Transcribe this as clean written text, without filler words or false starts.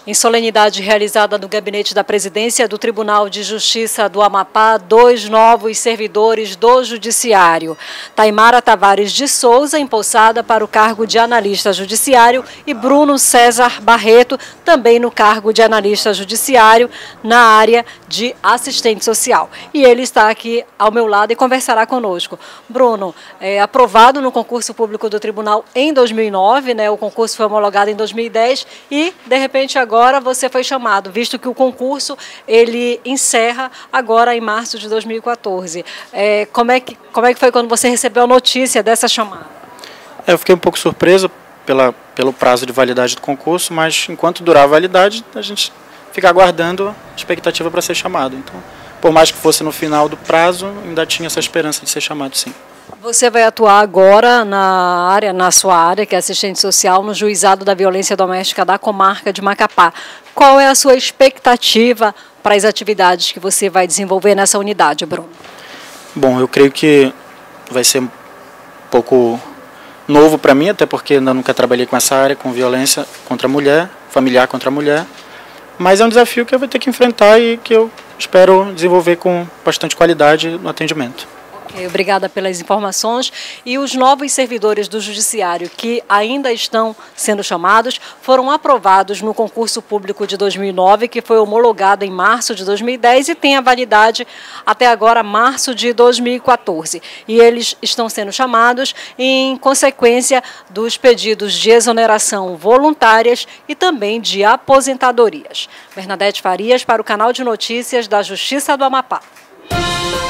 Em solenidade realizada no gabinete da presidência do Tribunal de Justiça do Amapá, 2 novos servidores do Judiciário. Taimara Tavares de Souza, empossada para o cargo de analista judiciário, e Bruno César Barreto, também no cargo de analista judiciário na área de assistente social. E ele está aqui ao meu lado e conversará conosco. Bruno, aprovado no concurso público do Tribunal em 2009, né? O concurso foi homologado em 2010 e, de repente, agora você foi chamado, visto que o concurso ele encerra agora em março de 2014. Como é que foi quando você recebeu a notícia dessa chamada? Eu fiquei um pouco surpreso pelo prazo de validade do concurso, mas enquanto durar a validade, a gente fica aguardando a expectativa para ser chamado. Então, por mais que fosse no final do prazo, ainda tinha essa esperança de ser chamado, sim. Você vai atuar agora na sua área, que é assistente social, no Juizado da Violência Doméstica da Comarca de Macapá. Qual é a sua expectativa para as atividades que você vai desenvolver nessa unidade, Bruno? Bom, eu creio que vai ser um pouco novo para mim, até porque ainda nunca trabalhei com essa área, com violência contra a mulher, familiar contra a mulher. Mas é um desafio que eu vou ter que enfrentar e que eu espero desenvolver com bastante qualidade no atendimento. Obrigada pelas informações. E os novos servidores do Judiciário que ainda estão sendo chamados foram aprovados no concurso público de 2009, que foi homologado em março de 2010 e tem a validade até agora, março de 2014. E eles estão sendo chamados em consequência dos pedidos de exoneração voluntárias e também de aposentadorias. Bernadette Farias para o canal de notícias da Justiça do Amapá.